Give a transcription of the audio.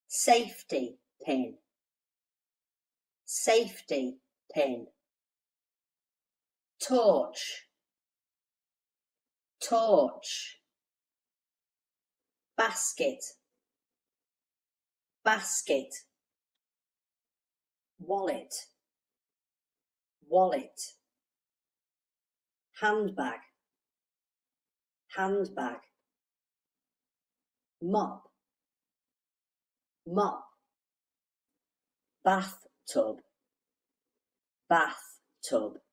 safety pin, safety pin. Torch, torch. Basket, basket. Wallet, wallet. Handbag, handbag. Mop, mop. Bathtub, bathtub.